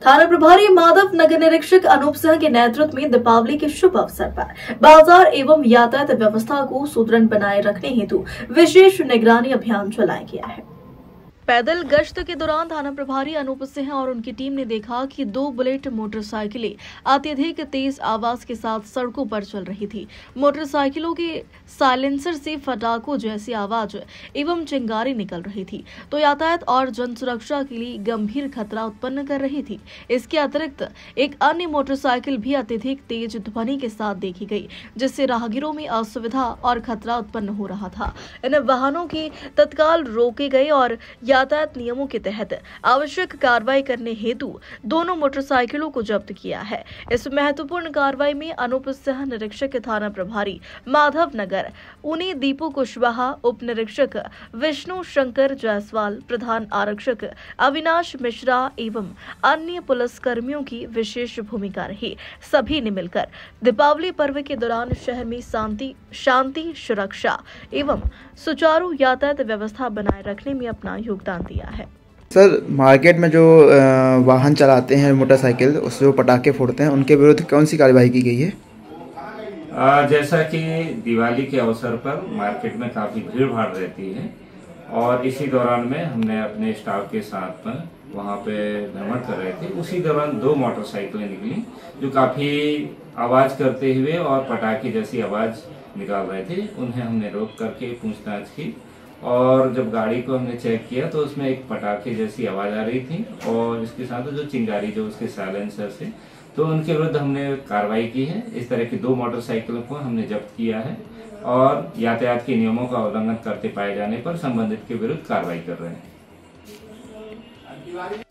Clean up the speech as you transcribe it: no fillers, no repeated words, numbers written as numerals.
थाना प्रभारी माधव नगर निरीक्षक अनूप सिंह के नेतृत्व में दीपावली के शुभ अवसर पर बाजार एवं यातायात व्यवस्था को सुदृढ़ बनाए रखने हेतु विशेष निगरानी अभियान चलाया गया है। पैदल गश्त के दौरान थाना प्रभारी अनूप सिंह और उनकी टीम ने देखा कि 2 बुलेट मोटरसाइकिलें अत्यधिक तेज आवाज के साथ सड़कों पर चल रही थी। मोटरसाइकिलों के साइलेंसर से फटाकों जैसी आवाज एवं चिंगारी निकल रही थी, तो यातायात और जन सुरक्षा के लिए गंभीर खतरा उत्पन्न कर रही थी। इसके अतिरिक्त एक अन्य मोटरसाइकिल भी अत्यधिक तेज ध्वनि के साथ देखी गई, जिससे राहगीरों में असुविधा और खतरा उत्पन्न हो रहा था। इन वाहनों की तत्काल रोके गए और यातायात नियमों के तहत आवश्यक कार्रवाई करने हेतु दोनों मोटरसाइकिलों को जब्त किया है। इस महत्वपूर्ण कार्रवाई में अनूप सिंह निरीक्षक थाना प्रभारी माधव नगर, उनी दीपू कुशवाहा उप निरीक्षक, विष्णु शंकर जायसवाल प्रधान आरक्षक, अविनाश मिश्रा एवं अन्य पुलिस कर्मियों की विशेष भूमिका रही। सभी ने मिलकर दीपावली पर्व के दौरान शहर में शांति, सुरक्षा एवं सुचारू यातायात व्यवस्था बनाए रखने में अपना योगदान दिया है। सर, मार्केट में जो वाहन चलाते हैं मोटरसाइकिल, उससे जो पटाखे फोड़ते हैं, उनके विरुद्ध कौन सी कार्यवाही की गई है? जैसा कि दिवाली के अवसर पर मार्केट में काफी भीड़ भाड़ रहती है और इसी दौरान में हमने अपने स्टाफ के साथ में वहाँ पे भ्रमण कर रहे थे। उसी दौरान 2 मोटरसाइकिलें निकली जो काफी आवाज करते हुए और पटाखे जैसी आवाज निकाल रहे थे। उन्हें हमने रोक करके पूछताछ की और जब गाड़ी को हमने चेक किया तो उसमें एक पटाखे जैसी आवाज आ रही थी और इसके साथ जो चिंगारी जो उसके साइलेंसर से, तो उनके विरुद्ध हमने कार्रवाई की है। इस तरह की 2 मोटरसाइकिलों को हमने जब्त किया है और यातायात के नियमों का उल्लंघन करते पाए जाने पर संबंधित के विरुद्ध कार्रवाई कर रहे हैं।